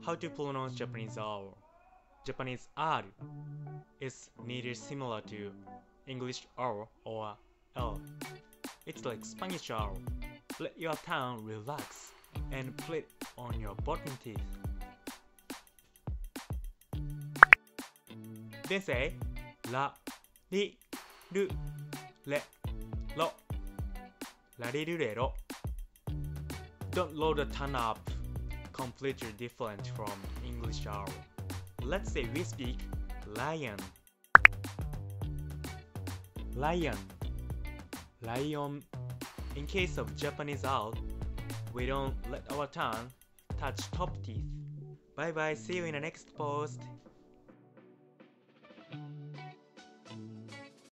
How to pronounce Japanese R? Japanese R is neither similar to English R or L. It's like Spanish R. Let your tongue relax and put it on your bottom teeth. Then say la, ri, ru, le, lo. La, ri, ru, re, ro. Don't load the tongue up completely different from English R. Let's say we speak lion. Lion. Lion. In case of Japanese R, we don't let our tongue touch top teeth. Bye bye, see you in the next post.